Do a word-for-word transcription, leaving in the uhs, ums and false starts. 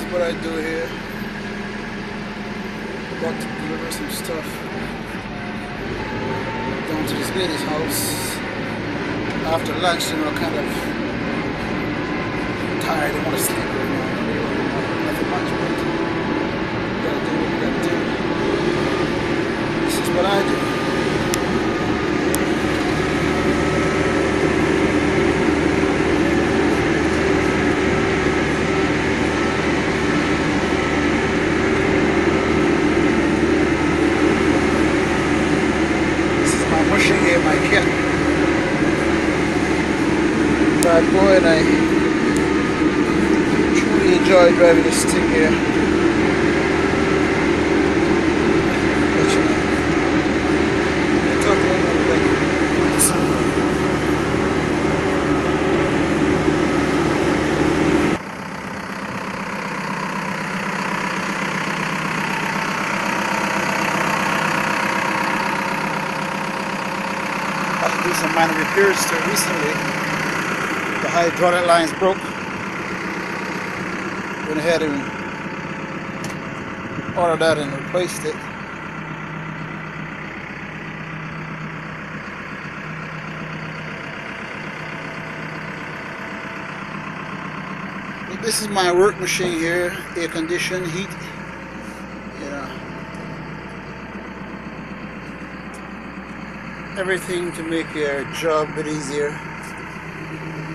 what I do here. About to deliver some stuff down to this lady's house. After lunch, you know, kind of tired. I want to sleep right now. Nothing much, but we gotta do what we gotta do. This is what I do. Here, my kit. Bad boy, and I truly enjoy driving this thing here. But you know, I talk a little bit about this one. Had to do some minor repairs to it recently. The hydraulic lines broke. Went ahead and ordered that and replaced it. But this is my work machine here, air conditioned, heat. You know. Everything to make your job a bit easier.